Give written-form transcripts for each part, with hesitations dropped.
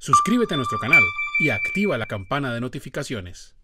Suscríbete a nuestro canal y activa la campana de notificaciones.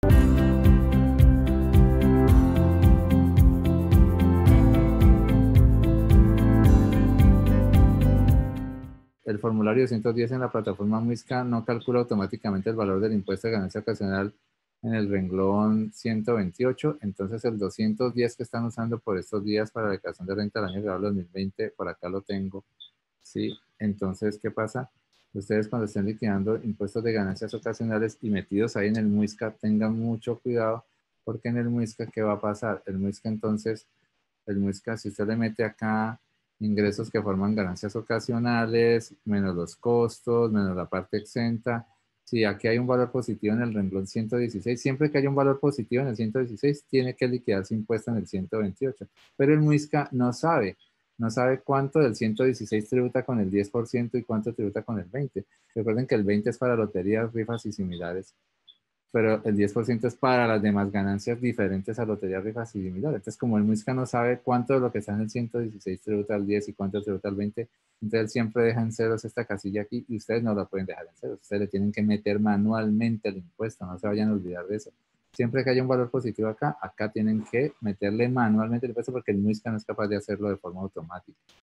El formulario 110 en la plataforma Muisca no calcula automáticamente el valor del impuesto de ganancia ocasional en el renglón 128, entonces el 210 que están usando por estos días para la declaración de renta del año grabado 2020, por acá lo tengo, ¿sí? Entonces, ¿qué pasa? Ustedes cuando estén liquidando impuestos de ganancias ocasionales y metidos ahí en el Muisca, tengan mucho cuidado, porque en el Muisca, ¿qué va a pasar? El Muisca entonces, el Muisca, si usted le mete acá ingresos que forman ganancias ocasionales, menos los costos, menos la parte exenta. Si aquí hay un valor positivo en el renglón 116, siempre que haya un valor positivo en el 116, tiene que liquidarse impuesto en el 128. Pero el Muisca no sabe cuánto del 116 tributa con el 10% y cuánto tributa con el 20%. Recuerden que el 20% es para loterías, rifas y similares, pero el 10% es para las demás ganancias diferentes a lotería, rifas y similares. Entonces, como el Muisca no sabe cuánto de lo que está en el 116 tributa al 10 y cuánto tributa al 20, entonces él siempre deja en ceros esta casilla aquí y ustedes no la pueden dejar en ceros. Ustedes le tienen que meter manualmente el impuesto, no se vayan a olvidar de eso. Siempre que haya un valor positivo acá, acá tienen que meterle manualmente el impuesto porque el Muisca no es capaz de hacerlo de forma automática.